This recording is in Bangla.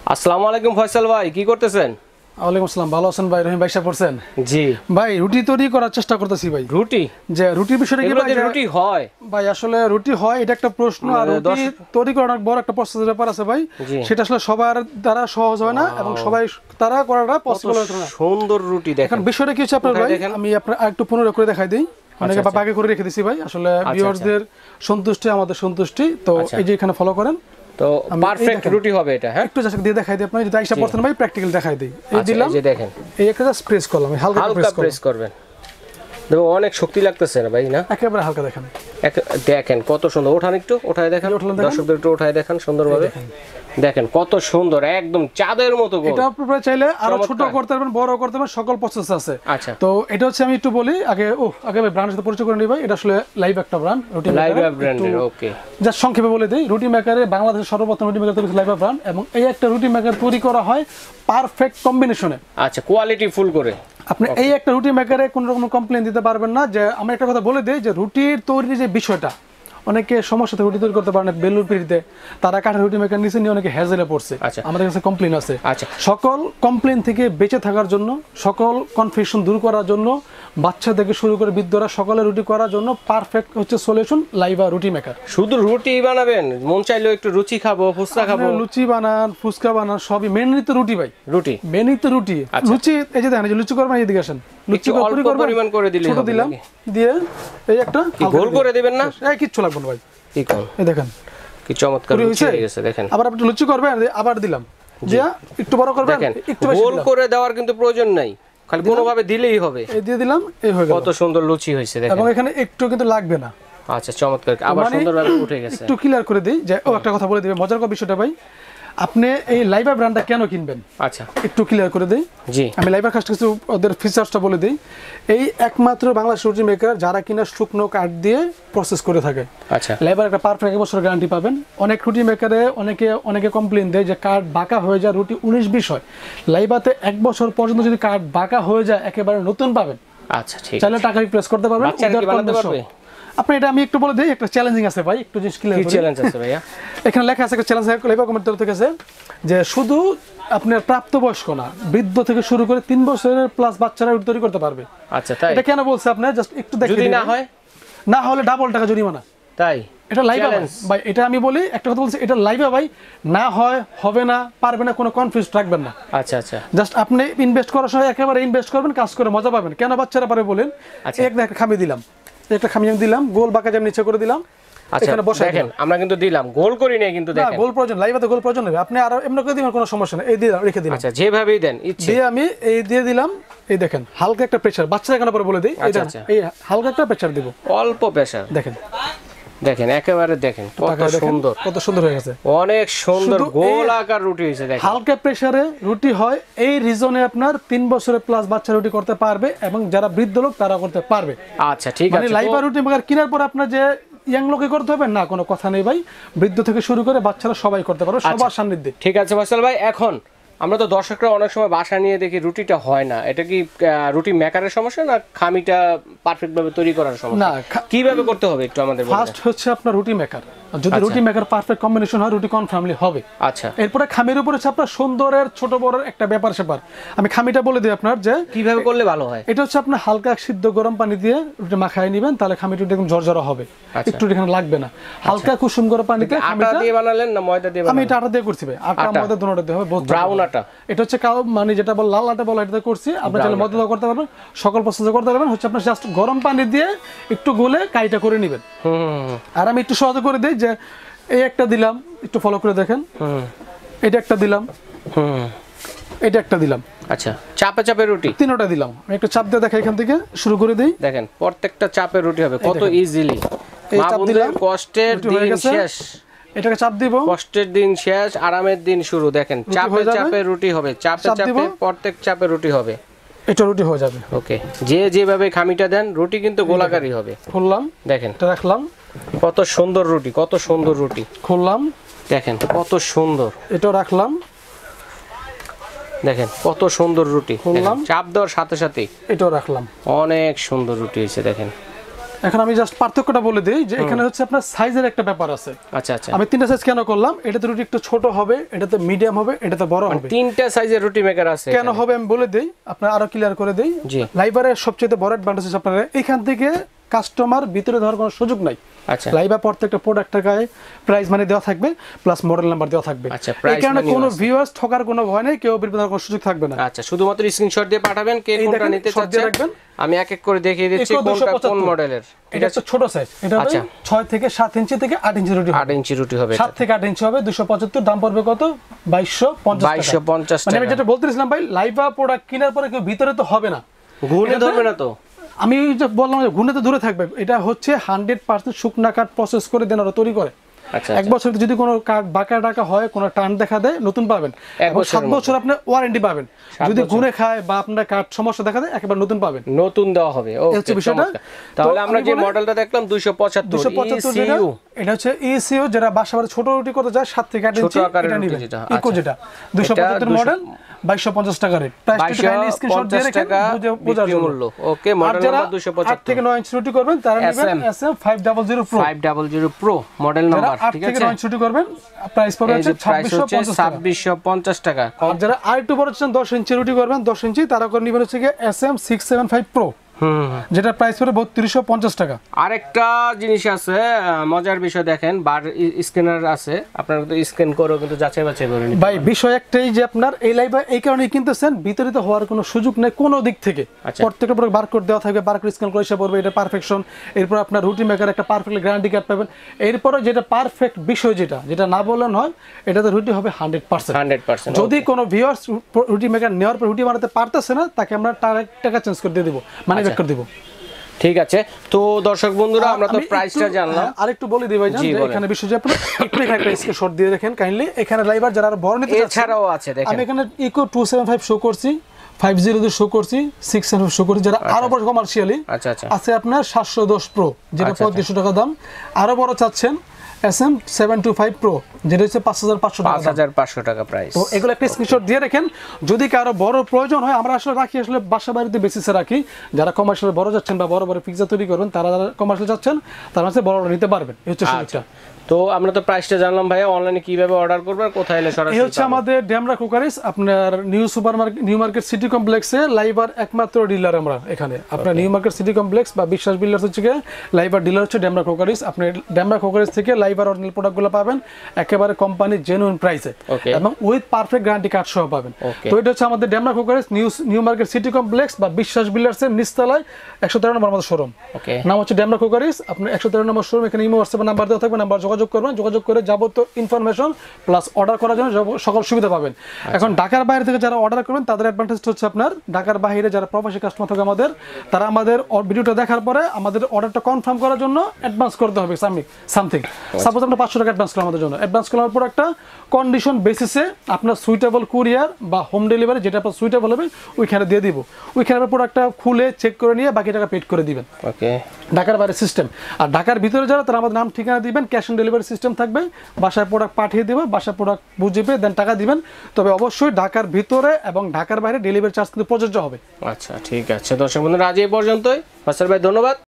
আসসালামু আলাইকুম ফয়সাল ভাই, কি করতেছেন? ওয়ালাইকুম আসসালাম, ভালো আছেন ভাই? রহিম ভাই সাহেব পড়ছেন? জি ভাই, রুটি তৈরি করার চেষ্টা করতেছি ভাই। রুটি? যে রুটির বিষয়টা কি ভাই? রুটি হয় ভাই, আসলে রুটি হয় এটা একটা প্রশ্ন, আর রুটি তৈরি করার বড় একটা প্রসেসের ব্যাপার আছে ভাই। সেটা আসলে সবার দ্বারা সহজ হয় না এবং সবাই তারা করাটা পসিবল হয় না। সুন্দর রুটি দেখেন। এখন বিষয়টা কি হচ্ছে আপনার ভাই, আমি আপনার একটু পুনরায় করে দেখাই দিই। অনেকে বাগে করে রেখে দিছি ভাই, আসলে ভিউয়ারদের সন্তুষ্টি আমাদের সন্তুষ্টি। তো এই যে এখানে ফলো করেন, তো পারফেক্ট রুটি হবে এটা। হ্যাঁ, একটু জাস্ট দিয়ে দেখাই দিই আপনারা, যদি আইসা পড়তেন ভাই প্র্যাকটিক্যাল দেখাই দিই। এই দিলাম, এই যে দেখেন, এই একটা জাস্ট প্রেস করলাম, হালকা প্রেস করবেন। দেখো অনেক শক্তি লাগতেছে না ভাই? না, একেবারে হালকা। দেখেন দেখেন কত সুন্দর। ওঠান, একটু ওঠায় দেখেন, দর্শকদের একটু ওঠায় দেখান সুন্দরভাবে। দেখেন কত সুন্দর, একদম চাঁদের মতো গোল। এটা আপনারা চাইলে আরো ছোট করতে পারবেন, বড় করতে পারবেন, সকল প্রসেস আছে। আচ্ছা, তো এটা হচ্ছে আমি একটু বলি আগে ভাই ব্র্যান্ডের সাথে পরিচয় করে নিই ভাই। এটা আসলে লাইভ একটা ব্র্যান্ড, রুটি লাইভ ব্র্যান্ডের। ওকে, জাস্ট সংক্ষেপে বলে দেই, রুটি মেকারে বাংলাদেশের সর্বপ্রথম রুটি মেকার তৈরি লাইভ ব্র্যান্ড, এবং এই একটা রুটি মেকার তৈরি করা হয় পারফেক্ট কম্বিনেশনে। আচ্ছা, কোয়ালিটি ফুল করে। আপনি এই একটা রুটি মেকারে কোনো রকম কমপ্লেইন দিতে পারবেন না। যে আমি একটা কথা বলে দিই, যে রুটির তৈরির যে বিষয়টা, অনেকে সমস্যাতে রুটি তৈরি করতে পারে না বেলুর পিড়িতে, তারা কাঠের রুটি মেকার নিচে নিয়ে অনেকে হ্যাজেলে পড়ছে। আমাদের কাছে কমপ্লেইন আছে। সকল কমপ্লেইন থেকে বেঁচে থাকার জন্য, সকল কনফিউশন দূর করার জন্য, বাচ্চা থেকে শুরু করে বৃদ্ধরা সকলে রুটি করার জন্য পারফেক্ট হচ্ছে সলিউশন লাইভা রুটি মেকার। শুধু রুটি বানাবেন, মন চাইলেও একটু রুচি খাবো, ফুচকা খাবো, লুচি বানান, ফুচকা বানান, সবই মেনলি তো রুটি ভাই। রুটি মেনলি তো রুটি। লুচি এই যে দেখেন, এই যে লুচি করবেন, এদিকে আসেন, লুচি অল্প পরিমাণ করে দিলে ছোট দিলাম, দিয়ে এই একটা গোল করে দিবেন না? এই কিচ্ছু লাগবে না ভাই। ঠিক আছে, এই দেখেন কি চমৎকার লুচি হয়ে গেছে। দেখেন, আবার আপনি লুচি করবেন, আবার দিলাম, যে একটু বড় করবেন, একটু গোল করে দেওয়ার কিন্তু প্রয়োজন নাই, খালি কোনোভাবে দিলেই হবে। এই দিয়ে দিলাম, এই হয়ে গেল। কত সুন্দর লুচি হয়েছে দেখেন, এবং এখানে একটু কিন্তু লাগবে না। আচ্ছা, চমৎকার, আবার সুন্দরভাবে উঠে গেছে। একটু ক্লিয়ার করে দেই যে একটা কথা বলে দিবেন, মজার বিষয়টা ভাই, আপনি এই লাইভা ব্র্যান্ডটা কেন কিনবেন? আচ্ছা, একটু ক্লিয়ার করে দেই। জি, আমি লাইভার কাছে কিছু ওদের ফিচার্সটা বলে দিই। এই একমাত্র বাংলাদেশ রুটি মেকার যারা কিনা শুকনো কাঠ দিয়ে প্রসেস করে থাকে। আচ্ছা, লাইভার একটা পারফেক্ট 1 বছর গ্যারান্টি পাবেন। অনেক রুটি মেকারে অনেকে কমপ্লেইন দেয় যে কাঠ বাঁকা হয়ে যায়, রুটি 19-20 হয়। লাইভাতে 1 বছর পর্যন্ত যদি কাঠ বাঁকা হয়ে যায়, একেবারে নতুন পাবেন। আচ্ছা, ঠিক আছে, চাইলে টাকা রিপ্লেস করতে পারবেন। আপনি এটা আমি একটু বলে দিই, একটা চ্যালেঞ্জিং আছে ভাই, একটু জিনিস ক্লিয়ার করি। কি চ্যালেঞ্জ আছে ভাইয়া? এখানে লেখা আছে, একটা চ্যালেঞ্জ লাইভা কমিটির তরফ থেকে আছে, যে শুধু আপনার প্রাপ্তবয়স্ক না, বৃদ্ধ থেকে শুরু করে 3 বছরের প্লাস বাচ্চারা রুটি তৈরি করতে পারবে। আচ্ছা, তাই? এটা কেন বলছে আপনি জাস্ট একটু দেখেন। যদি না হয়, না হলে ডাবল টাকা জরিমানা। তাই? এটা লাইভা ভাই, এটা আমি বলি একটা কথা বলছি, এটা লাইভা ভাই, না হয় হবে না, পারবে না, কোনো কনফিউজ রাখবেন না। আচ্ছা, আচ্ছা, জাস্ট আপনি ইনভেস্ট করার সময় একেবারে ইনভেস্ট করবেন, কাজ করে মজা পাবেন। কেন বাচ্চারা পারে বলেন? একটা খামি দিলাম, একটা খামি আমি দিলাম, গোল বাঁকা যেমন নিচে করে দিলাম। এখানে বসে দেখেন, আমরা কিন্তু দিলাম, গোল করি নাই কিন্তু। দেখেন, গোল প্রয়োজন, লাইভাতে গোল প্রয়োজন হবে। আপনি আর এমনি করে দিবেন, কোনো সমস্যা নেই। এই দিলাম, রেখে দিলাম। আচ্ছা, যেভাবেই দেন ইচ্ছে দিয়ে আমি এই দিয়ে দিলাম। এই দেখেন, হালকা একটা প্রেসার, বাচ্চারা এখানে পরে বলে দেই, এই দেখেন, এই হালকা একটা প্রেসার দিব, অল্প প্রেসার। দেখেন, দেখেন, একেবারে দেখেন কত সুন্দর, কত সুন্দর হয়ে গেছে, অনেক সুন্দর গোল আকার রুটি হয়েছে। দেখেন, হালকা প্রেসারে রুটি হয়। এই রিজনে আপনার 3 বছরের প্লাস বাচ্চা রুটি করতে পারবে, এবং যারা বৃদ্ধ লোক তারা করতে পারবে। আচ্ছা, ঠিক আছে। মানে লাইভা রুটি মেকার কেনার পর আপনার যে ইয়াং লোকে করতে হবে না, কোনো কথা নেই ভাই, বৃদ্ধ থেকে শুরু করে বাচ্চারা সবাই করতে পারবে, সবার সান্নিধ্যে। ঠিক আছে ফয়সাল ভাই, এখন আমরা তো দর্শকরা অনেক সময় বাসা নিয়ে দেখি রুটিটা হয় না, এটা কি রুটি মেকারের সমস্যা না খামিটা পারফেক্ট ভাবে তৈরি করার সমস্যা? না, কিভাবে করতে হবে একটু আমাদের বলুন। ফার্স্ট হচ্ছে আপনার রুটি মেকার, যদি রুটি মেকার পারফেক্ট কম্বিনেশন হয়, রুটি কনফার্মলি হবে। আচ্ছা, এরপরে খামির উপরে হচ্ছে আপনার সুন্দরের ছোট বড় একটা ব্যাপার সেপার। আমি খামিটা বলে দিই আপনার, যে কিভাবে করলে ভালো হয়। এটা হচ্ছে আপনার হালকা সিদ্ধ গরম পানি দিয়ে রুটি মাখায় নেবেন, তাহলে খামিটা একদম ঝরঝরা হবে, একটু এখানে লাগবে না। হালকা কুসুম গরম পানিতে আটা দিয়ে বানালেন না ময়দা দিয়ে? আমি এটা আটা দিয়ে করছি ভাই, আটা ময়দা দুটোটা দিয়ে হবে। ব্রাউন আটা, এটা হচ্ছে মানে যেটা বল লাল আটা বলা, এটা করছি। আপনি চাইলে ময়দা দিয়ে করতে পারবেন, সকল প্রসেস করতে পারবেন। হচ্ছে আপনার জাস্ট গরম পানি দিয়ে একটু গলে কাইটা করে নেবেন। আর আমি একটু সহজ করে দিই, যে এই একটা দিলাম, একটু ফলো করে দেখেন, এটা একটা দিলাম, এটা একটা দিলাম। আচ্ছা, চাপে চাপে রুটি তিনটা দিলাম। আমি একটা চাপ দিয়ে দেখা, এখান থেকে শুরু করে দেই। দেখেন, প্রত্যেকটা চাপে রুটি হবে কত ইজিলি। এই চাপ দিলাম, কষ্টের দিন শেষ, এটাকে চাপ দিব, কষ্টের দিন শেষ, আরামের দিন শুরু। দেখেন, চাপে চাপে রুটি হবে, চাপে চাপে প্রত্যেক চাপে রুটি হবে, এটা রুটি হয়ে যাবে। ওকে, যে যেভাবে খামিটা দেন রুটি কিন্তু গোলাকারই হবে। খুললাম, দেখেন, এটা রাখলাম, কত সুন্দর রুটি, কত সুন্দর রুটি। খুললাম, দেখেন কত সুন্দর, এটা রাখলাম, দেখেন কত সুন্দর রুটি। খুললাম, চাপ দেওয়ার সাথে সাথে এটাও রাখলাম, অনেক সুন্দর রুটি হয়েছে। দেখেন, এখন আমি জাস্ট পার্থক্যটা বলে দেই যে এখানে হচ্ছে আপনার সাইজের একটা ব্যাপার আছে। আচ্ছা আচ্ছা, আমি তিনটা সাইজ কেন করলাম, এটাতে রুটি একটু ছোট হবে, এটাতে মিডিয়াম হবে, এটাতে বড় হবে। তিনটা সাইজের রুটি মেকার আছে কেন হবে আমি বলে দেই, আপনার আরো ক্লিয়ার করে দেই। লাইবারের সবচেয়ে বড় অ্যাডভান্টেজ হচ্ছে আপনার এখান থেকে কাস্টমার ভিতরে দেওয়ার কোনো সুযোগ নাই। আচ্ছা, লাইভা প্রত্যেকটা প্রোডাক্টের গায়ে প্রাইস মানে দেওয়া থাকবে, প্লাস মডেল নাম্বার দেওয়া থাকবে। এই কারণে কোনো ভিউয়ার্স ঠকার কোনো ভয় নেই, কেউ বিরক্ত হওয়ার কোনো সুযোগ থাকবে না। আচ্ছা, শুধুমাত্র স্ক্রিনশট দিয়ে পাঠাবেন কে কোনটা নিতে চাচ্ছেন। আমি এক এক করে দেখিয়ে দিচ্ছি কোনটা কোন মডেলের। এটা হচ্ছে ছোট সাইজ, এটা হবে 6 থেকে 7 ইঞ্চি থেকে 8 ইঞ্চি রুটি, 8 ইঞ্চি রুটি হবে। 7 থেকে 8 ইঞ্চি হবে 275, দাম পড়বে কত? 2250 টাকা। মানে আমি যেটা বলতেছিলাম ভাই, লাইভা প্রোডাক্ট কেনার পরে কেউ ভিতরে তো হবে না, ঘুরে ধরবে না তো। আমি যে বললাম ঘুরে তো দূরে থাকবে, এটা হচ্ছে 100% শুকনা কাঠ প্রসেস করে দেন ওরা তৈরি করে। এক বছর যদি কোনো কাঠ বাঁকা টাকা হয়, কোনো টান দেখা দেয়, নতুন পাবেন। এবং 7 বছর আপনি ওয়ারেন্টি পাবেন। যদি ঘুরে খায় বা আপনার কাঠ সমস্যা দেখা দেয়, একেবারে নতুন পাবেন, নতুন দেওয়া হবে। ওকে, বিষয়টা তাহলে আমরা যে মডেলটা দেখলাম 275 এটা হচ্ছে ইসিও, যারা বাসাবাড়ি ছোট রুটি করতে যায় 7 থেকে 8 ইঞ্চি, এটা নেবেন। ইকো যেটা 275 মডেল 2250 টাকা রেট। প্রাইসটা কাইন্ডলি স্ক্রিনশট দিয়ে রাখেন, বোঝার জন্য। ওকে, মডেল নাম্বার 275। 8 থেকে 9 ইঞ্চি রুটি করবেন তারা নেবেন SM 500 pro, 500 pro model number. 8 থেকে 9 ইঞ্চি রুটি করবেন, প্রাইস পড়বে হচ্ছে 2650 টাকা। আর যারা আরেকটু বড় চান 10 ইঞ্চি রুটি করবেন, 10 ইঞ্চি, তারা করে নেবেন হচ্ছে এসএম 675 প্রো, যেটা প্রাইস পড়বে 3250 টাকা। আরেকটা জিনিস আছে মজার বিষয়, দেখেন বার স্ক্যানার আছে, আপনারা তো স্ক্যান করে কিন্তু যাচাই বাছাই করে নিন ভাই। বিষয় একটাই যে আপনার এই লাইভে এই কারণেই কিনতেছেন, বিতরিত হওয়ার কোনো সুযোগ নেই কোনো দিক থেকে। প্রত্যেকটা প্রোডাক্ট বারকোড দেওয়া থাকবে, বারকোড স্ক্যান করে এসে পড়বে এটা পারফেকশন। এরপর আপনার রুটি মেকার একটা পারফেক্ট গ্যারান্টি কার্ড পাবেন। এরপরে যেটা পারফেক্ট বিষয়, যেটা না বললেন হয়, এটাতে রুটি হবে 100%। যদি কোনো ভিউয়ার্স রুটি মেকার নেওয়ার পর রুটি বানাতে পারতেছে না, তাকে আমরা টাকা চেঞ্জ করে দিয়ে দেবো, মানে ব্যাক করে দেবো। ঠিক আছে, তো দর্শক বন্ধুরা আমরা তো প্রাইসটা জানলাম, আরেকটু বলে দিই ভাইজান, এখানে বিষয় যে আপনি একটু এখানে একটা স্ক্রিনশট দিয়ে রাখেন কাইন্ডলি। এখানে লাইভার যারা বড় নিতে চাচ্ছেন, এছাড়াও আছে দেখেন, আমি এখানে ইকো 275 শো করছি, 50 শো করছি, 675 শো করছি। যারা আরো বড় কমার্শিয়ালি আছে আপনার 710 প্রো, যেটা 3500 টাকা দাম। আরো বড় চাচ্ছেন এসএম 725 প্রো, যেটা হচ্ছে 5500 টাকা প্রাইস। তো এগুলো একটা স্ক্রিনশট দিয়ে রাখেন, যদি কারো বড় প্রয়োজন হয়। আমরা আসলে রাখি আসলে বাসা বাড়িতে বেসিসে রাখি। যারা কমার্শিয়াল বড় যাচ্ছেন বা বড় বড় পিজ্জা তৈরি করবেন, তারা যারা কমার্শিয়াল যাচ্ছেন, তারা হচ্ছে বড় নিতে পারবেন। এই হচ্ছে সুবিধা। তো আমরা তো প্রাইসটা জানলাম ভাইয়া, অনলাইনে কিভাবে অর্ডার করবে, কোথায় এলে সরাসরি? এই হচ্ছে আমাদের ডেমরা কুকারিস, আপনার নিউ মার্কেট সিটি কমপ্লেক্সে লাইভার একমাত্র ডিলার আমরা এখানে। আপনার নিউ মার্কেট সিটি কমপ্লেক্স বা বিশ্বাস বিল্ডার্স হচ্ছে লাইভার ডিলার হচ্ছে ডেমরা কুকারিস। আপনি ডেমরা কুকারিস থেকে লাইভার অরিজিনাল প্রোডাক্টগুলো পাবেন একেবারে কোম্পানি জেনুইন প্রাইসে এবং উইথ পারফেক্ট গ্যারান্টি কার্ড সহ পাবেন। তো এটা হচ্ছে আমাদের Demra cookeries New Market City complex বা বিশ্বাস বিল্ডার্সের নিচতলায় 113 নম্বর আমাদের শোরুম। নাম হচ্ছে ডেমরা কুকারিস। আপনি 113 নম্বর শোরুম, এখানে ইমো হোয়াটসঅ্যাপ নাম্বার দেওয়া থাকবে, নাম্বার যোগাযোগ করবেন, যোগাযোগ করে যাবতীয় ইনফরমেশন প্লাস অর্ডার করার জন্য সকল সুবিধা পাবেন। এখন ঢাকার বাইরে থেকে যারা অর্ডার করবেন, তাদের অ্যাডভান্টেজ হচ্ছে আপনার ঢাকার বাইরে যারা প্রবাসী কাস্টমার থাকে আমাদের, তারা আমাদের ভিডিওটা দেখার পরে আমাদের অর্ডারটা কনফার্ম করার জন্য অ্যাডভান্স করতে হবে সামথিং। সাপোজ আপনার 500 টাকা অ্যাডভান্স করেন আমাদের জন্য, অ্যাডভান্স করার পর একটা কন্ডিশন বেসিসে আপনার সুইটেবল কুরিয়ার বা হোম ডেলিভারি, যেটা আপনার সুইটেবল হবে ওইখানে দিয়ে দিব। ওইখানে প্রোডাক্টটা খুলে চেক করে নিয়ে বাকি টাকা পেড করে দিবেন। ওকে, ঢাকার বাইরে সিস্টেম। আর ঢাকার ভিতরে যারা, তারা আমাদের নাম ঠিকানা দিবেন, ক্যাশ অন ডেলিভারি সিস্টেম থাকবে, বাসায় প্রোডাক্ট পাঠিয়ে দেবে, বাসায় প্রোডাক্ট বুঝবে, দেন টাকা দিবেন। তবে অবশ্যই ঢাকার ভিতরে এবং ঢাকার বাইরে ডেলিভারি চার্জ কিন্তু প্রযোজ্য হবে। আচ্ছা, ঠিক আছে দর্শক বন্ধুরা, আজ এই পর্যন্তই। ফাসল ভাই ধন্যবাদ।